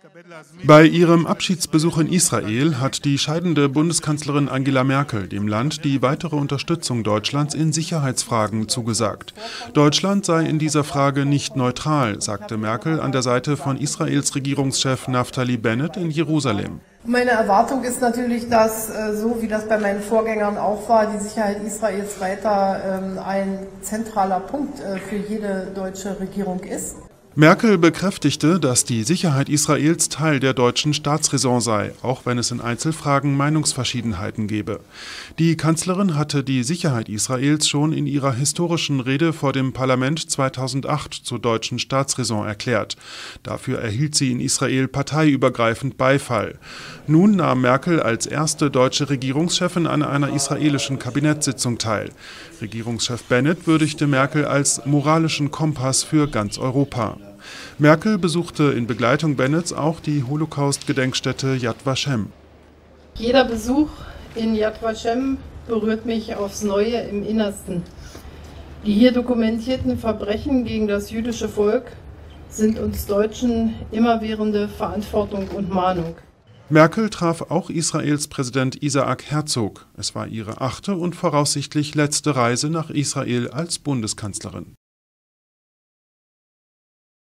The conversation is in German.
Bei ihrem Abschiedsbesuch in Israel hat die scheidende Bundeskanzlerin Angela Merkel dem Land die weitere Unterstützung Deutschlands in Sicherheitsfragen zugesagt. Deutschland sei in dieser Frage nicht neutral, sagte Merkel an der Seite von Israels Regierungschef Naftali Bennett in Jerusalem. Meine Erwartung ist natürlich, dass, so wie das bei meinen Vorgängern auch war, die Sicherheit Israels weiter ein zentraler Punkt für jede deutsche Regierung ist. Merkel bekräftigte, dass die Sicherheit Israels Teil der deutschen Staatsräson sei, auch wenn es in Einzelfragen Meinungsverschiedenheiten gebe. Die Kanzlerin hatte die Sicherheit Israels schon in ihrer historischen Rede vor dem Parlament 2008 zur deutschen Staatsräson erklärt. Dafür erhielt sie in Israel parteiübergreifend Beifall. Nun nahm Merkel als erste deutsche Regierungschefin an einer israelischen Kabinettssitzung teil. Regierungschef Bennett würdigte Merkel als moralischen Kompass für ganz Europa. Merkel besuchte in Begleitung Bennetts auch die Holocaust-Gedenkstätte Yad Vashem. Jeder Besuch in Yad Vashem berührt mich aufs Neue im Innersten. Die hier dokumentierten Verbrechen gegen das jüdische Volk sind uns Deutschen immerwährende Verantwortung und Mahnung. Merkel traf auch Israels Präsident Isaac Herzog. Es war ihre 8. und voraussichtlich letzte Reise nach Israel als Bundeskanzlerin.